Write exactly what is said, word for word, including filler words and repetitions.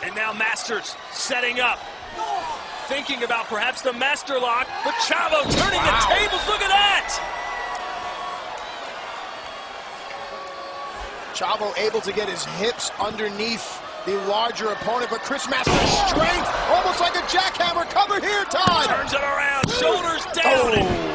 And now Masters setting up. Thinking about perhaps the master lock, but Chavo turning wow. the tables. Look at that! Chavo able to get his hips underneath the larger opponent, but Chris Masters' strength, almost like a jackhammer. Cover here, Todd! Turns it around, shoulders down. Oh.